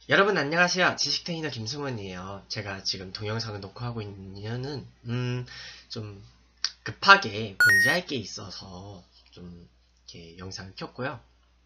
여러분 안녕하세요. 지식트레이너 김승원이에요. 제가 지금 동영상을 녹화하고 있는 이유는 좀 급하게 공지할 게 있어서 좀 이렇게 영상을 켰고요.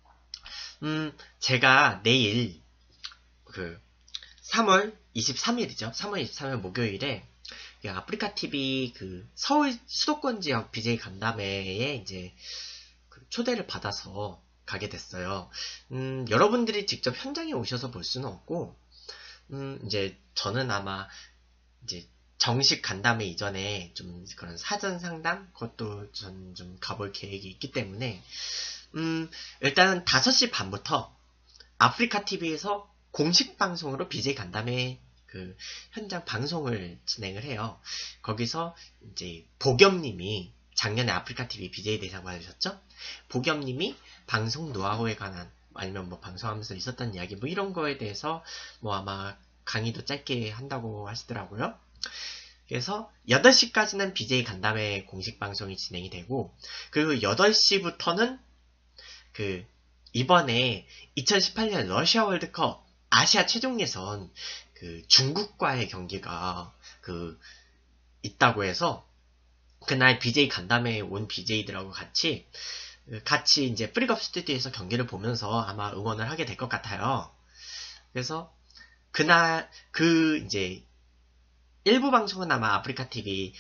제가 내일 그 3월 23일이죠. 3월 23일 목요일에 아프리카 TV 그 서울 수도권 지역 BJ 간담회에 이제 그 초대를 받아서 가게 됐어요. 여러분들이 직접 현장에 오셔서 볼 수는 없고, 이제 저는 아마 이제 정식 간담회 이전에 좀 그런 사전 상담 그것도 전 좀 가볼 계획이 있기 때문에 일단은 5시 반부터 아프리카 TV에서 공식 방송으로 BJ 간담회 그 현장 방송을 진행을 해요. 거기서 이제 보겸님이 작년에 아프리카 TV BJ 대상 받으셨죠? 보겸님이 방송 노하우에 관한 아니면 뭐 방송하면서 있었던 이야기 뭐 이런 거에 대해서 뭐 아마 강의도 짧게 한다고 하시더라고요. 그래서 8시까지는 BJ 간담회 공식 방송이 진행이 되고 그리고 8시부터는 그 이번에 2018년 러시아 월드컵 아시아 최종 예선 그 중국과의 경기가 그 있다고 해서 그날 BJ 간담회에 온 BJ들하고 같이 이제 프리컵 스튜디오에서 경기를 보면서 아마 응원을 하게 될 것 같아요. 그래서 그날 이제 일부 방송은 아마 아프리카 TV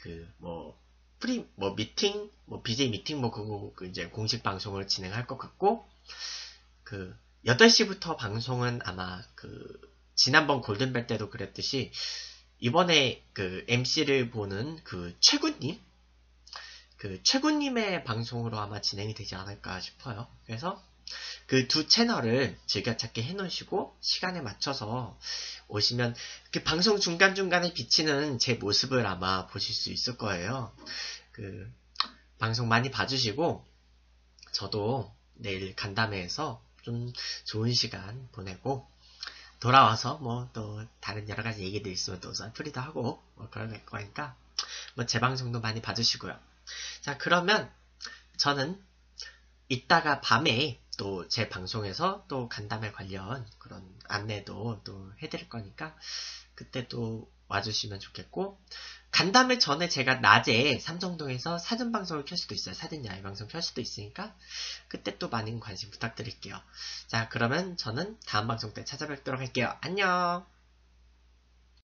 미팅 BJ 미팅 그거 이제 공식 방송을 진행할 것 같고 8시부터 방송은 아마 지난번 골든벨 때도 그랬듯이 이번에 MC를 보는 최군님의 방송으로 아마 진행이 되지 않을까 싶어요. 그래서 그 두 채널을 즐겨찾기 해놓으시고 시간에 맞춰서 오시면 방송 중간중간에 비치는 제 모습을 아마 보실 수 있을 거예요. 방송 많이 봐주시고 저도 내일 간담회에서 좀 좋은 시간 보내고 돌아와서 뭐 또 다른 여러 가지 얘기들 있으면 또 썰풀이도 하고 뭐 그럴 거니까 뭐 제 방송도 많이 봐주시고요. 자, 그러면 저는 이따가 밤에 또 제 방송에서 또 간담회 관련 그런 안내도 또 해드릴 거니까 그때 또 와주시면 좋겠고 간담회 전에 제가 낮에 삼성동에서 사전 방송을 켤 수도 있어요. 사전 야외 방송 켤 수도 있으니까 그때 또 많은 관심 부탁드릴게요. 자, 그러면 저는 다음 방송 때 찾아뵙도록 할게요. 안녕.